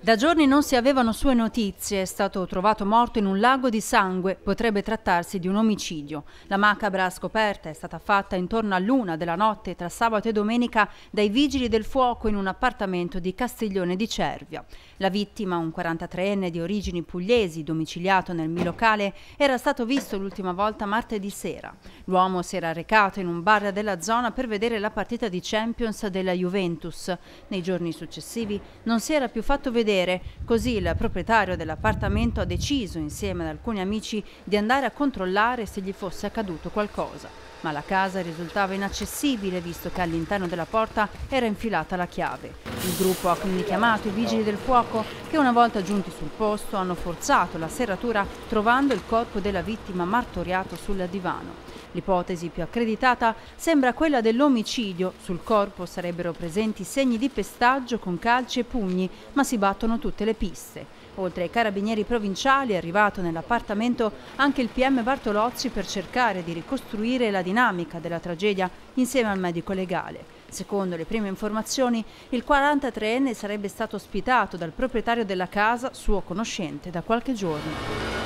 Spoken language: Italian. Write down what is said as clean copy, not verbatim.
Da giorni non si avevano sue notizie, è stato trovato morto in un lago di sangue, potrebbe trattarsi di un omicidio. La macabra scoperta è stata fatta intorno all'1 della notte tra sabato e domenica dai vigili del fuoco in un appartamento di Castiglione di Cervia. La vittima, un 43enne di origini pugliesi, domiciliato nel bilocale, era stato visto l'ultima volta martedì sera. L'uomo si era recato in un bar della zona per vedere la partita di Champions della Juventus. Nei giorni successivi non si era più fatto vedere. Così il proprietario dell'appartamento ha deciso, insieme ad alcuni amici, di andare a controllare se gli fosse accaduto qualcosa. Ma la casa risultava inaccessibile visto che all'interno della porta era infilata la chiave. Il gruppo ha quindi chiamato i vigili del fuoco che, una volta giunti sul posto, hanno forzato la serratura trovando il corpo della vittima martoriato sul divano. L'ipotesi più accreditata sembra quella dell'omicidio. Sul corpo sarebbero presenti segni di pestaggio con calci e pugni, ma si battono tutte le piste. Oltre ai carabinieri provinciali è arrivato nell'appartamento anche il PM Bartolozzi per cercare di ricostruire la dinamica della tragedia insieme al medico legale. Secondo le prime informazioni, il 43enne sarebbe stato ospitato dal proprietario della casa, suo conoscente, da qualche giorno.